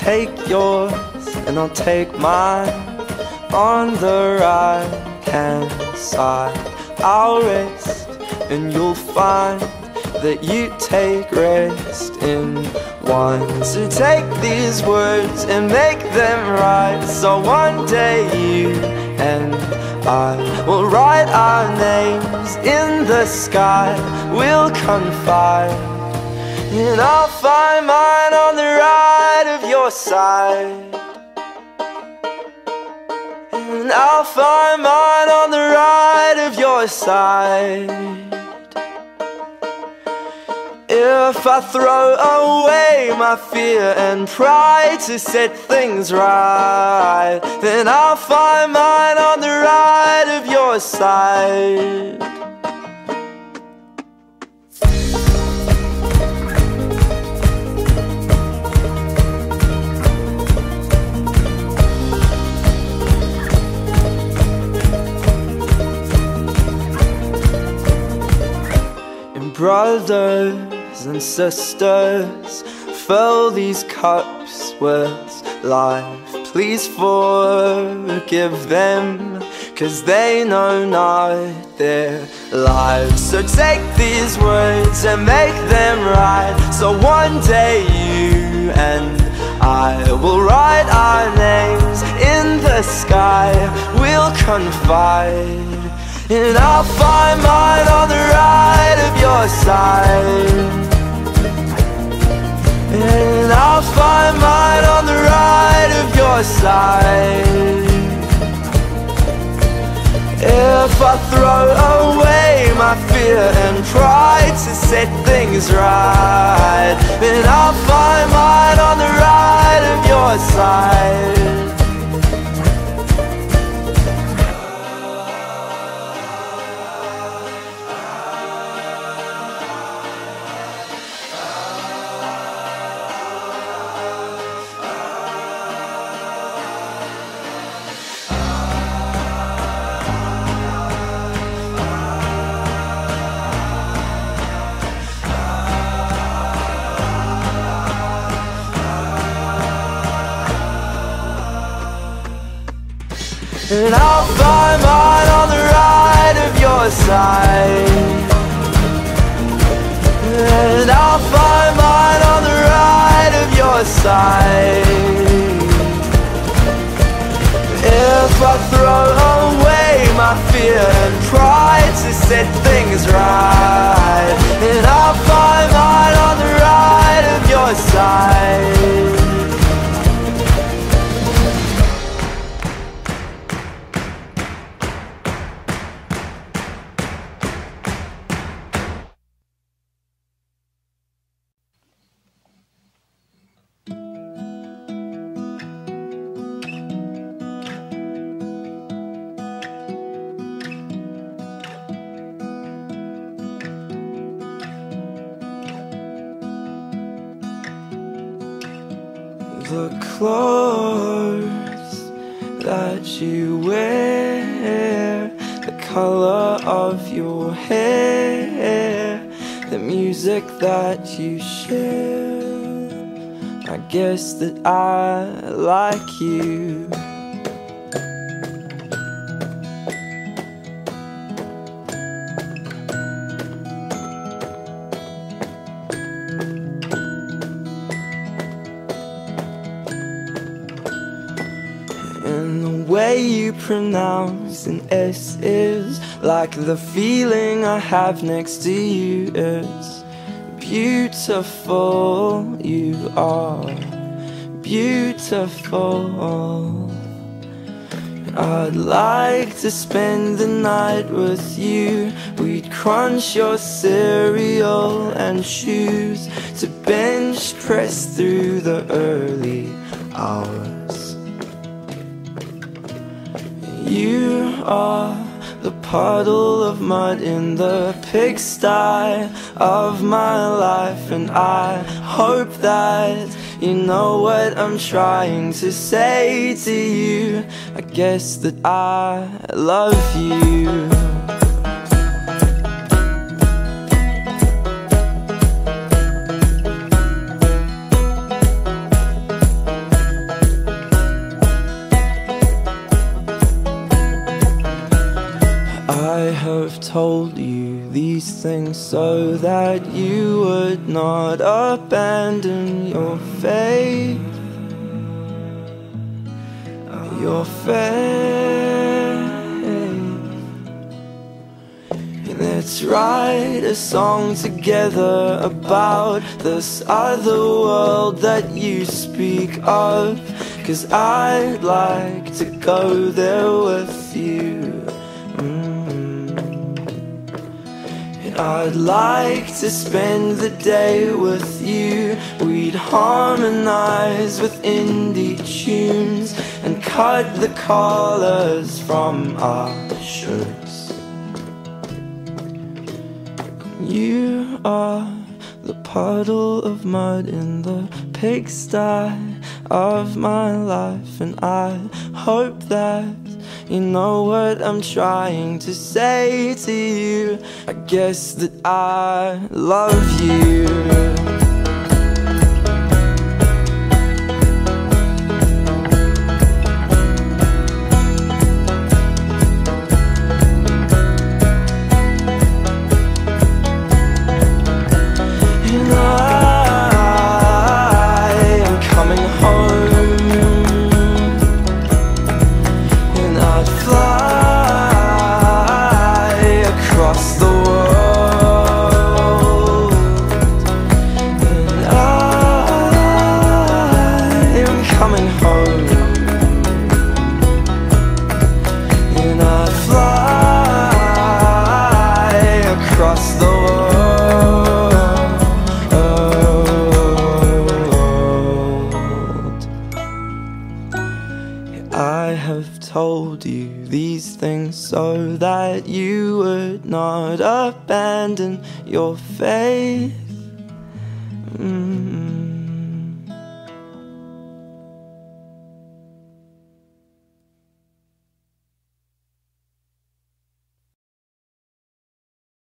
take yours and I'll take mine. On the right hand side I'll rest, and you'll find that you take rest in one. So take these words and make them right, so one day you and I will write our names in the sky. We'll confide, and I'll find mine on the right of your side, and I'll find mine on the right of your side. If I throw away my fear and pride to set things right, then I'll find mine on the right of your side. And brothers and sisters, fill these cups with life. Please forgive them, 'cause they know not their lives. So take these words and make them right, so one day you and I will write our names in the sky. We'll confide, and I'll find mine on the right of your side, and I'll find mine on the right of your side. If I throw away my fear and pride to set things right, then I'll find mine on the right of your side. And I'll find mine on the right of your side, and I'll find mine on the right of your side. If I throw away my fear and pride to set things right, and I'll find mine on the right of your side. The clothes that you wear, the color of your hair, the music that you share, I guess that I like you. And the way you pronounce an S is like the feeling I have next to you. It's beautiful, you are beautiful. I'd like to spend the night with you. We'd crunch your cereal and choose to bench press through the early hours. You are the puddle of mud in the pigsty of my life, and I hope that you know what I'm trying to say to you. I guess that I love you. told you these things so that you would not abandon your faith. Your faith. Let's write a song together about this other world that you speak of, 'cause I'd like to go there with you. I'd like to spend the day with you. We'd harmonize with indie tunes and cut the collars from our shirts. You are the puddle of mud in the pigsty of my life, and I hope that you know what I'm trying to say to you. I guess that I love you. I have told you these things so that you would not abandon your faith.